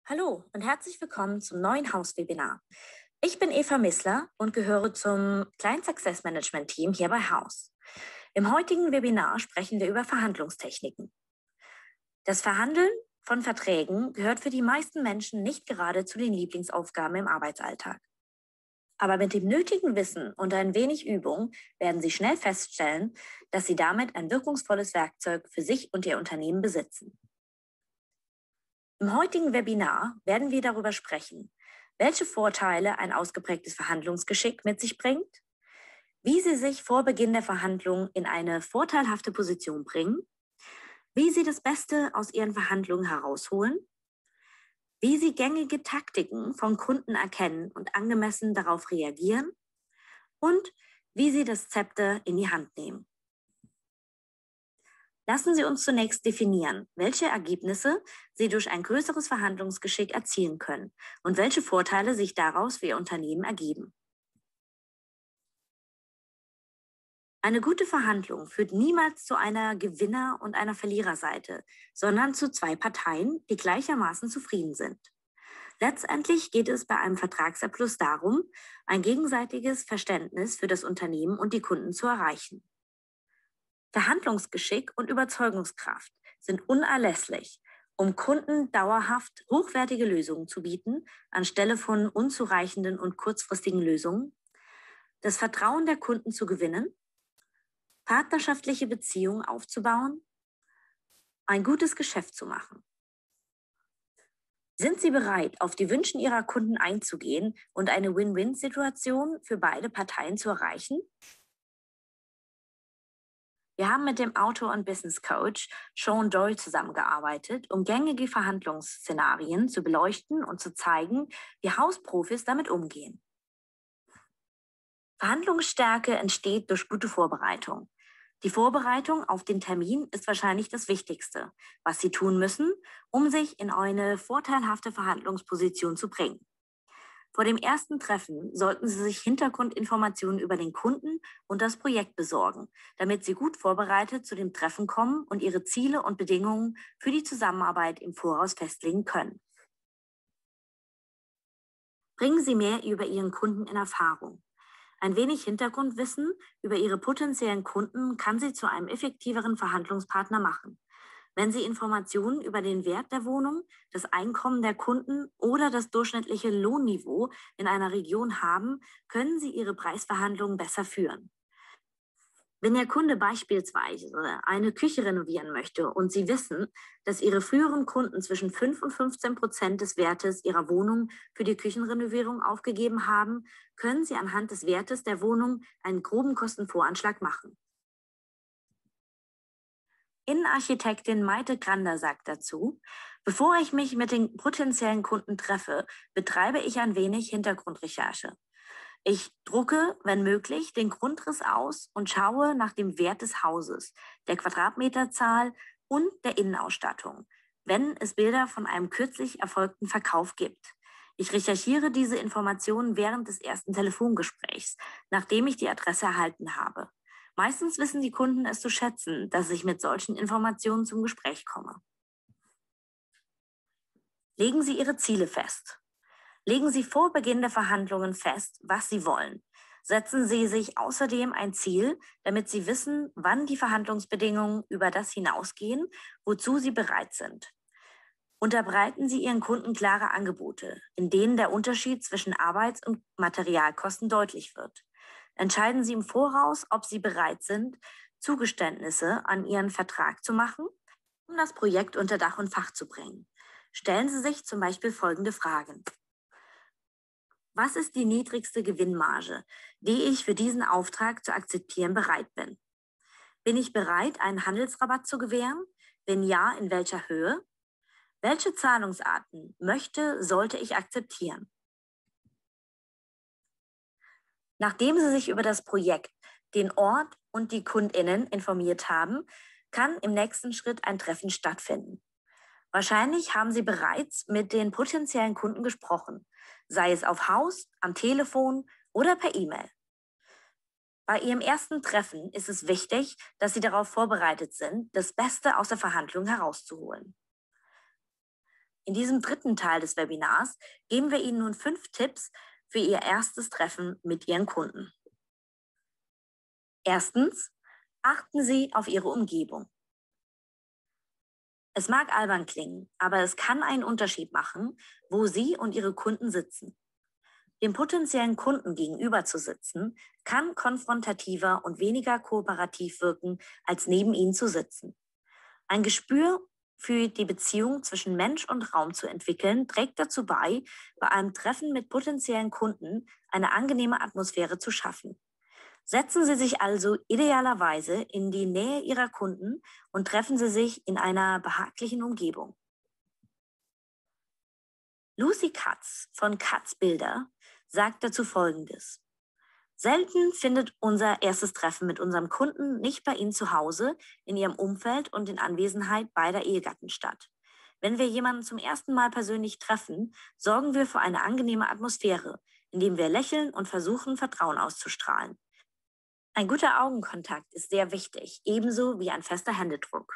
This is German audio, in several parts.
Hallo und herzlich willkommen zum neuen Haus-Webinar. Ich bin Eva Missler und gehöre zum Client Success Management Team hier bei Haus. Im heutigen Webinar sprechen wir über Verhandlungstechniken. Das Verhandeln von Verträgen gehört für die meisten Menschen nicht gerade zu den Lieblingsaufgaben im Arbeitsalltag. Aber mit dem nötigen Wissen und ein wenig Übung werden Sie schnell feststellen, dass Sie damit ein wirkungsvolles Werkzeug für sich und Ihr Unternehmen besitzen. Im heutigen Webinar werden wir darüber sprechen, welche Vorteile ein ausgeprägtes Verhandlungsgeschick mit sich bringt, wie Sie sich vor Beginn der Verhandlungen in eine vorteilhafte Position bringen, wie Sie das Beste aus Ihren Verhandlungen herausholen, wie Sie gängige Taktiken von Kunden erkennen und angemessen darauf reagieren und wie Sie das Zepter in die Hand nehmen. Lassen Sie uns zunächst definieren, welche Ergebnisse Sie durch ein größeres Verhandlungsgeschick erzielen können und welche Vorteile sich daraus für Ihr Unternehmen ergeben. Eine gute Verhandlung führt niemals zu einer Gewinner- und einer Verliererseite, sondern zu zwei Parteien, die gleichermaßen zufrieden sind. Letztendlich geht es bei einem Vertragsabschluss darum, ein gegenseitiges Verständnis für das Unternehmen und die Kunden zu erreichen. Verhandlungsgeschick und Überzeugungskraft sind unerlässlich, um Kunden dauerhaft hochwertige Lösungen zu bieten, anstelle von unzureichenden und kurzfristigen Lösungen, das Vertrauen der Kunden zu gewinnen, partnerschaftliche Beziehungen aufzubauen, ein gutes Geschäft zu machen. Sind Sie bereit, auf die Wünsche Ihrer Kunden einzugehen und eine Win-Win-Situation für beide Parteien zu erreichen? Wir haben mit dem Autor und Business Coach Sean Doyle zusammengearbeitet, um gängige Verhandlungsszenarien zu beleuchten und zu zeigen, wie Hausprofis damit umgehen. Verhandlungsstärke entsteht durch gute Vorbereitung. Die Vorbereitung auf den Termin ist wahrscheinlich das Wichtigste, was Sie tun müssen, um sich in eine vorteilhafte Verhandlungsposition zu bringen. Vor dem ersten Treffen sollten Sie sich Hintergrundinformationen über den Kunden und das Projekt besorgen, damit Sie gut vorbereitet zu dem Treffen kommen und Ihre Ziele und Bedingungen für die Zusammenarbeit im Voraus festlegen können. Bringen Sie mehr über Ihren Kunden in Erfahrung. Ein wenig Hintergrundwissen über Ihre potenziellen Kunden kann Sie zu einem effektiveren Verhandlungspartner machen. Wenn Sie Informationen über den Wert der Wohnung, das Einkommen der Kunden oder das durchschnittliche Lohnniveau in einer Region haben, können Sie Ihre Preisverhandlungen besser führen. Wenn Ihr Kunde beispielsweise eine Küche renovieren möchte und Sie wissen, dass Ihre früheren Kunden zwischen 5 und 15% des Wertes ihrer Wohnung für die Küchenrenovierung aufgegeben haben, können Sie anhand des Wertes der Wohnung einen groben Kostenvoranschlag machen. Innenarchitektin Maite Grander sagt dazu: Bevor ich mich mit den potenziellen Kunden treffe, betreibe ich ein wenig Hintergrundrecherche. Ich drucke, wenn möglich, den Grundriss aus und schaue nach dem Wert des Hauses, der Quadratmeterzahl und der Innenausstattung, wenn es Bilder von einem kürzlich erfolgten Verkauf gibt. Ich recherchiere diese Informationen während des ersten Telefongesprächs, nachdem ich die Adresse erhalten habe. Meistens wissen die Kunden es zu schätzen, dass ich mit solchen Informationen zum Gespräch komme. Legen Sie Ihre Ziele fest. Legen Sie vor Beginn der Verhandlungen fest, was Sie wollen. Setzen Sie sich außerdem ein Ziel, damit Sie wissen, wann die Verhandlungsbedingungen über das hinausgehen, wozu Sie bereit sind. Unterbreiten Sie Ihren Kunden klare Angebote, in denen der Unterschied zwischen Arbeits- und Materialkosten deutlich wird. Entscheiden Sie im Voraus, ob Sie bereit sind, Zugeständnisse an Ihren Vertrag zu machen, um das Projekt unter Dach und Fach zu bringen. Stellen Sie sich zum Beispiel folgende Fragen. Was ist die niedrigste Gewinnmarge, die ich für diesen Auftrag zu akzeptieren bereit bin? Bin ich bereit, einen Handelsrabatt zu gewähren? Wenn ja, in welcher Höhe? Welche Zahlungsarten sollte ich akzeptieren? Nachdem Sie sich über das Projekt, den Ort und die KundInnen informiert haben, kann im nächsten Schritt ein Treffen stattfinden. Wahrscheinlich haben Sie bereits mit den potenziellen Kunden gesprochen, sei es auf Haus, am Telefon oder per E-Mail. Bei Ihrem ersten Treffen ist es wichtig, dass Sie darauf vorbereitet sind, das Beste aus der Verhandlung herauszuholen. In diesem dritten Teil des Webinars geben wir Ihnen nun 5 Tipps für Ihr erstes Treffen mit Ihren Kunden. Erstens, achten Sie auf Ihre Umgebung. Es mag albern klingen, aber es kann einen Unterschied machen, wo Sie und Ihre Kunden sitzen. Dem potenziellen Kunden gegenüber zu sitzen, kann konfrontativer und weniger kooperativ wirken, als neben Ihnen zu sitzen. Ein Gespür für die Beziehung zwischen Mensch und Raum zu entwickeln, trägt dazu bei einem Treffen mit potenziellen Kunden eine angenehme Atmosphäre zu schaffen. Setzen Sie sich also idealerweise in die Nähe Ihrer Kunden und treffen Sie sich in einer behaglichen Umgebung. Lucy Katz von Katz Bilder sagt dazu Folgendes: Selten findet unser erstes Treffen mit unserem Kunden nicht bei Ihnen zu Hause, in Ihrem Umfeld und in Anwesenheit beider Ehegatten statt. Wenn wir jemanden zum ersten Mal persönlich treffen, sorgen wir für eine angenehme Atmosphäre, indem wir lächeln und versuchen, Vertrauen auszustrahlen. Ein guter Augenkontakt ist sehr wichtig, ebenso wie ein fester Händedruck.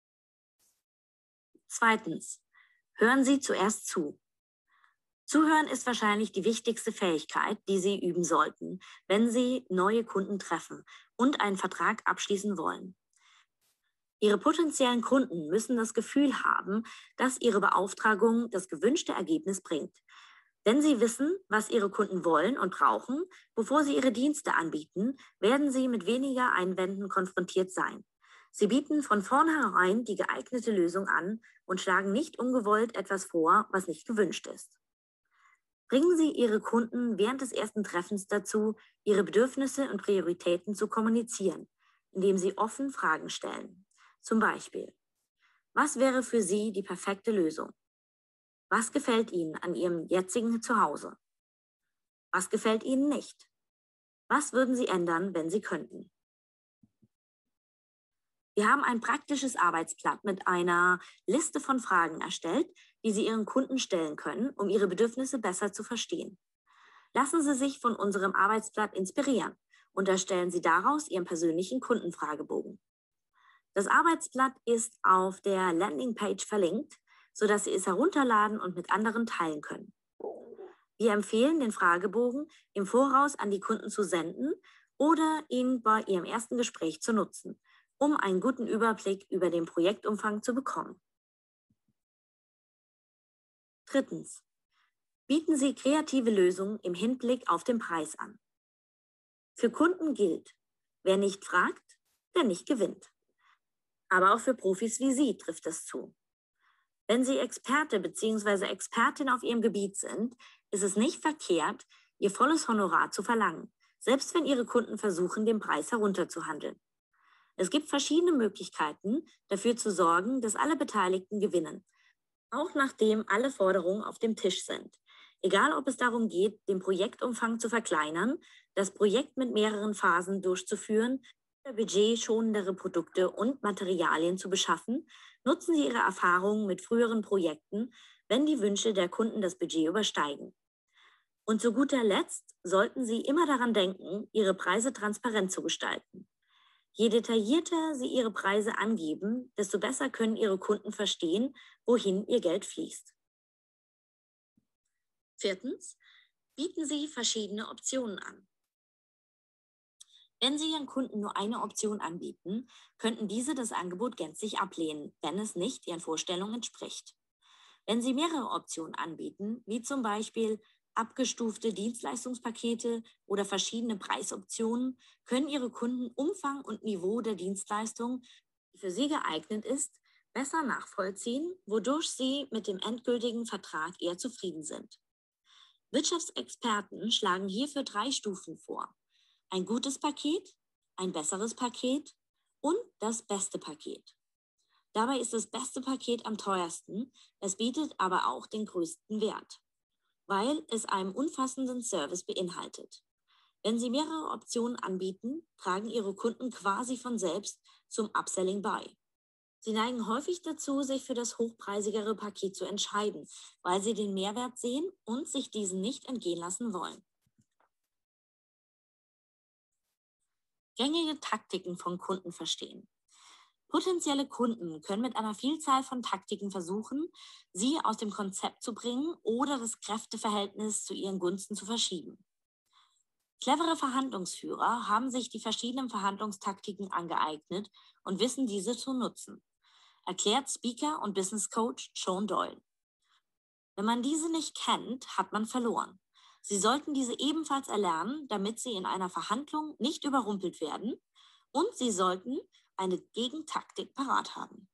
Zweitens, hören Sie zuerst zu. Zuhören ist wahrscheinlich die wichtigste Fähigkeit, die Sie üben sollten, wenn Sie neue Kunden treffen und einen Vertrag abschließen wollen. Ihre potenziellen Kunden müssen das Gefühl haben, dass Ihre Beauftragung das gewünschte Ergebnis bringt. Wenn Sie wissen, was Ihre Kunden wollen und brauchen, bevor Sie Ihre Dienste anbieten, werden Sie mit weniger Einwänden konfrontiert sein. Sie bieten von vornherein die geeignete Lösung an und schlagen nicht ungewollt etwas vor, was nicht gewünscht ist. Bringen Sie Ihre Kunden während des ersten Treffens dazu, Ihre Bedürfnisse und Prioritäten zu kommunizieren, indem Sie offen Fragen stellen. Zum Beispiel: Was wäre für Sie die perfekte Lösung? Was gefällt Ihnen an Ihrem jetzigen Zuhause? Was gefällt Ihnen nicht? Was würden Sie ändern, wenn Sie könnten? Wir haben ein praktisches Arbeitsblatt mit einer Liste von Fragen erstellt, die Sie Ihren Kunden stellen können, um Ihre Bedürfnisse besser zu verstehen. Lassen Sie sich von unserem Arbeitsblatt inspirieren und erstellen Sie daraus Ihren persönlichen Kundenfragebogen. Das Arbeitsblatt ist auf der Landingpage verlinkt, sodass Sie es herunterladen und mit anderen teilen können. Wir empfehlen, den Fragebogen im Voraus an die Kunden zu senden oder ihn bei Ihrem ersten Gespräch zu nutzen, um einen guten Überblick über den Projektumfang zu bekommen. Drittens, bieten Sie kreative Lösungen im Hinblick auf den Preis an. Für Kunden gilt: Wer nicht fragt, der nicht gewinnt. Aber auch für Profis wie Sie trifft es zu. Wenn Sie Experte bzw. Expertin auf Ihrem Gebiet sind, ist es nicht verkehrt, Ihr volles Honorar zu verlangen, selbst wenn Ihre Kunden versuchen, den Preis herunterzuhandeln. Es gibt verschiedene Möglichkeiten, dafür zu sorgen, dass alle Beteiligten gewinnen, auch nachdem alle Forderungen auf dem Tisch sind. Egal, ob es darum geht, den Projektumfang zu verkleinern, das Projekt mit mehreren Phasen durchzuführen, oder budgetschonendere Produkte und Materialien zu beschaffen, nutzen Sie Ihre Erfahrungen mit früheren Projekten, wenn die Wünsche der Kunden das Budget übersteigen. Und zu guter Letzt sollten Sie immer daran denken, Ihre Preise transparent zu gestalten. Je detaillierter Sie Ihre Preise angeben, desto besser können Ihre Kunden verstehen, wohin Ihr Geld fließt. Viertens, bieten Sie verschiedene Optionen an. Wenn Sie Ihren Kunden nur eine Option anbieten, könnten diese das Angebot gänzlich ablehnen, wenn es nicht Ihren Vorstellungen entspricht. Wenn Sie mehrere Optionen anbieten, wie zum Beispiel abgestufte Dienstleistungspakete oder verschiedene Preisoptionen, können Ihre Kunden Umfang und Niveau der Dienstleistung, die für Sie geeignet ist, besser nachvollziehen, wodurch Sie mit dem endgültigen Vertrag eher zufrieden sind. Wirtschaftsexperten schlagen hierfür 3 Stufen vor: Ein gutes Paket, ein besseres Paket und das beste Paket. Dabei ist das beste Paket am teuersten, es bietet aber auch den größten Wert, weil es einen umfassenden Service beinhaltet. Wenn Sie mehrere Optionen anbieten, tragen Ihre Kunden quasi von selbst zum Upselling bei. Sie neigen häufig dazu, sich für das hochpreisigere Paket zu entscheiden, weil sie den Mehrwert sehen und sich diesen nicht entgehen lassen wollen. Gängige Taktiken von Kunden verstehen. Potenzielle Kunden können mit einer Vielzahl von Taktiken versuchen, sie aus dem Konzept zu bringen oder das Kräfteverhältnis zu ihren Gunsten zu verschieben. Clevere Verhandlungsführer haben sich die verschiedenen Verhandlungstaktiken angeeignet und wissen diese zu nutzen, erklärt Speaker und Business Coach Sean Doyle. Wenn man diese nicht kennt, hat man verloren. Sie sollten diese ebenfalls erlernen, damit Sie in einer Verhandlung nicht überrumpelt werden, und Sie sollten eine Gegentaktik parat haben.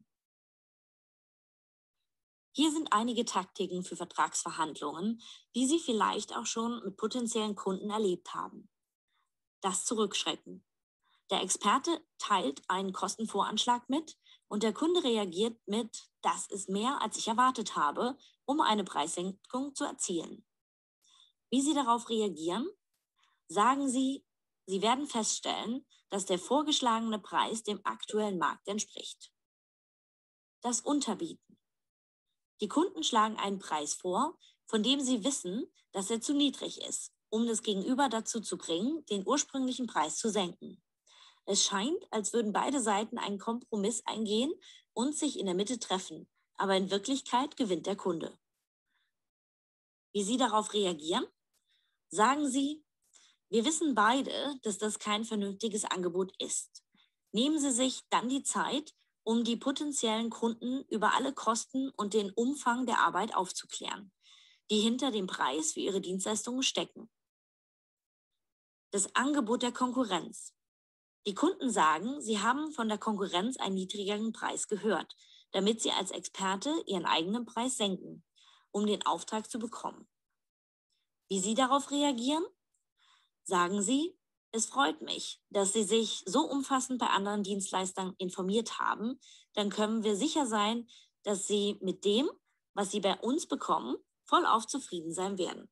Hier sind einige Taktiken für Vertragsverhandlungen, die Sie vielleicht auch schon mit potenziellen Kunden erlebt haben. Das Zurückschrecken. Der Experte teilt einen Kostenvoranschlag mit und der Kunde reagiert mit: Das ist mehr, als ich erwartet habe, um eine Preissenkung zu erzielen. Wie Sie darauf reagieren? Sagen Sie, Sie werden feststellen, dass der vorgeschlagene Preis dem aktuellen Markt entspricht. Das Unterbieten. Die Kunden schlagen einen Preis vor, von dem sie wissen, dass er zu niedrig ist, um das Gegenüber dazu zu bringen, den ursprünglichen Preis zu senken. Es scheint, als würden beide Seiten einen Kompromiss eingehen und sich in der Mitte treffen, aber in Wirklichkeit gewinnt der Kunde. Wie Sie darauf reagieren? Sagen Sie: Wir wissen beide, dass das kein vernünftiges Angebot ist. Nehmen Sie sich dann die Zeit, um die potenziellen Kunden über alle Kosten und den Umfang der Arbeit aufzuklären, die hinter dem Preis für Ihre Dienstleistungen stecken. Das Angebot der Konkurrenz. Die Kunden sagen, sie haben von der Konkurrenz einen niedrigeren Preis gehört, damit sie als Experte ihren eigenen Preis senken, um den Auftrag zu bekommen. Wie Sie darauf reagieren? Sagen Sie: Es freut mich, dass Sie sich so umfassend bei anderen Dienstleistern informiert haben. Dann können wir sicher sein, dass Sie mit dem, was Sie bei uns bekommen, vollauf zufrieden sein werden.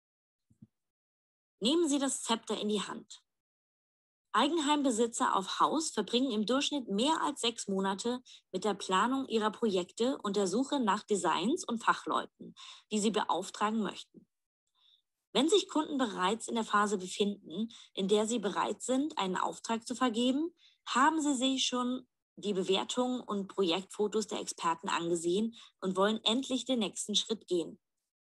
Nehmen Sie das Zepter in die Hand. Eigenheimbesitzer auf Haus verbringen im Durchschnitt mehr als 6 Monate mit der Planung ihrer Projekte und der Suche nach Designs und Fachleuten, die sie beauftragen möchten. Wenn sich Kunden bereits in der Phase befinden, in der sie bereit sind, einen Auftrag zu vergeben, haben sie sich schon die Bewertungen und Projektfotos der Experten angesehen und wollen endlich den nächsten Schritt gehen.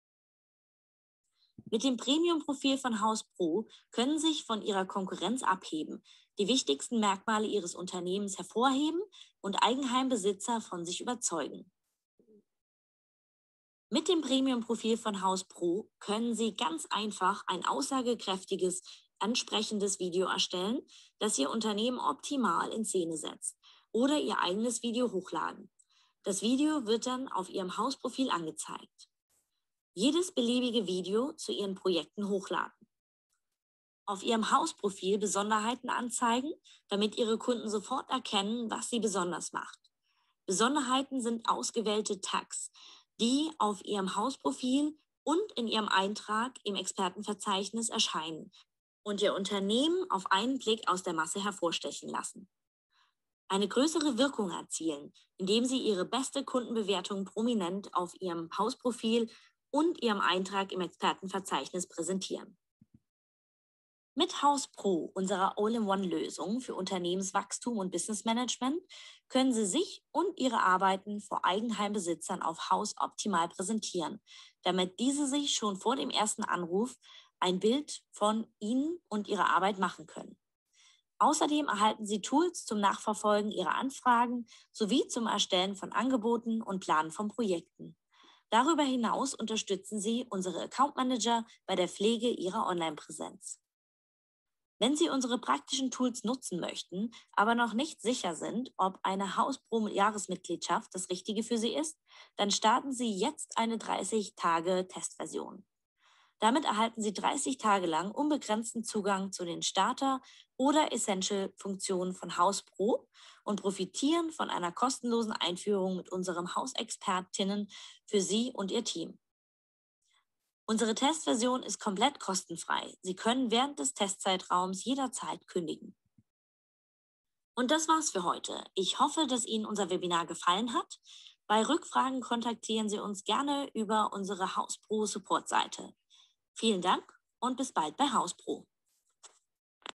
Mit dem Premium-Profil von House Pro können Sie sich von Ihrer Konkurrenz abheben, die wichtigsten Merkmale Ihres Unternehmens hervorheben und Eigenheimbesitzer von sich überzeugen. Mit dem Premium-Profil von House Pro können Sie ganz einfach ein aussagekräftiges, ansprechendes Video erstellen, das Ihr Unternehmen optimal in Szene setzt, oder Ihr eigenes Video hochladen. Das Video wird dann auf Ihrem Hausprofil angezeigt. Jedes beliebige Video zu Ihren Projekten hochladen. Auf Ihrem Hausprofil Besonderheiten anzeigen, damit Ihre Kunden sofort erkennen, was Sie besonders macht. Besonderheiten sind ausgewählte Tags, die auf Ihrem Hausprofil und in Ihrem Eintrag im Expertenverzeichnis erscheinen und Ihr Unternehmen auf einen Blick aus der Masse hervorstechen lassen. Eine größere Wirkung erzielen, indem Sie Ihre beste Kundenbewertung prominent auf Ihrem Hausprofil und Ihrem Eintrag im Expertenverzeichnis präsentieren. Mit House Pro, unserer All-in-One-Lösung für Unternehmenswachstum und Businessmanagement, können Sie sich und Ihre Arbeiten vor Eigenheimbesitzern auf Haus optimal präsentieren, damit diese sich schon vor dem ersten Anruf ein Bild von Ihnen und Ihrer Arbeit machen können. Außerdem erhalten Sie Tools zum Nachverfolgen Ihrer Anfragen sowie zum Erstellen von Angeboten und Planen von Projekten. Darüber hinaus unterstützen Sie unsere Account Manager bei der Pflege ihrer Online-Präsenz. Wenn Sie unsere praktischen Tools nutzen möchten, aber noch nicht sicher sind, ob eine House Pro Jahresmitgliedschaft das Richtige für Sie ist, dann starten Sie jetzt eine 30-Tage-Testversion. Damit erhalten Sie 30 Tage lang unbegrenzten Zugang zu den Starter- oder Essential-Funktionen von House Pro und profitieren von einer kostenlosen Einführung mit unserem Hausexpertinnen für Sie und Ihr Team. Unsere Testversion ist komplett kostenfrei. Sie können während des Testzeitraums jederzeit kündigen. Und das war's für heute. Ich hoffe, dass Ihnen unser Webinar gefallen hat. Bei Rückfragen kontaktieren Sie uns gerne über unsere House Pro Support-Seite. Vielen Dank und bis bald bei House Pro.